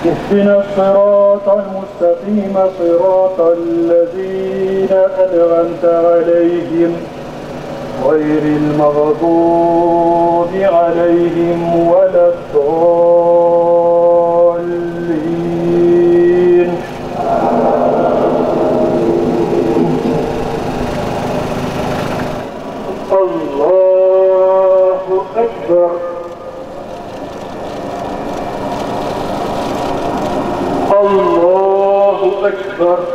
اهدنا الصراط المستقيم صراط الذين أنعمت عليهم غير المغضوب عليهم ولا الضالين. الله أكبر. الله أكبر.